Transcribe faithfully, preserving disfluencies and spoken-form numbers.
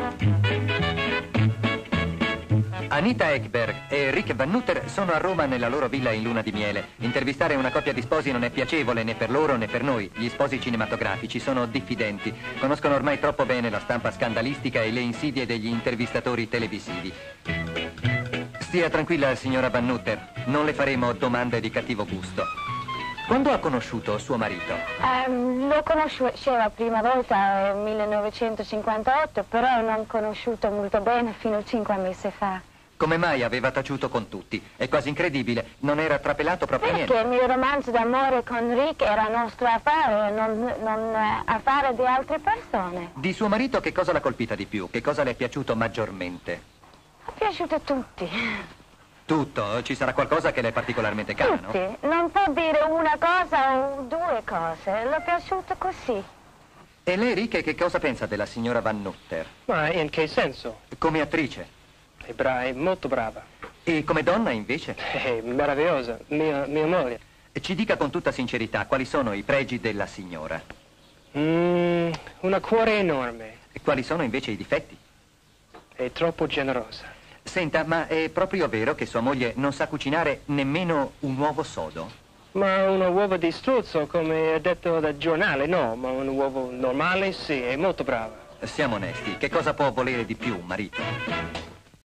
Anita Ekberg e Rick Van Nutter sono a Roma nella loro villa in luna di miele. Intervistare una coppia di sposi non è piacevole né per loro né per noi. Gli sposi cinematografici sono diffidenti. Conoscono ormai troppo bene la stampa scandalistica e le insidie degli intervistatori televisivi. Stia tranquilla, signora Van Nutter. Non le faremo domande di cattivo gusto. Quando ha conosciuto suo marito? Um, lo conoscevo la prima volta nel millenovecentocinquantotto, però non conosciuto molto bene fino a cinque mesi fa. Come mai aveva taciuto con tutti? È quasi incredibile. Non era trapelato proprio Perché niente. il mio romanzo d'amore con Rick era nostro affare, non, non affare di altre persone. Di suo marito che cosa l'ha colpita di più? Che cosa le è piaciuto maggiormente? È piaciuto a tutti. Tutto? Ci sarà qualcosa che le è particolarmente caro, no? Tutti. Non può dire una cosa o due cose. Le è piaciuto così. E lei, Rick, che cosa pensa della signora Van Nutter? Ma in che senso? Come attrice? È, bra- è molto brava. E come donna, invece? È meravigliosa, mia, mia moglie. Ci dica con tutta sincerità quali sono i pregi della signora. Mm, una cuore enorme. E quali sono invece i difetti? È troppo generosa. Senta, ma è proprio vero che sua moglie non sa cucinare nemmeno un uovo sodo? Ma un uovo di struzzo, come è detto dal giornale, no. Ma un uovo normale, sì, è molto brava. Siamo onesti, che cosa può volere di più un marito?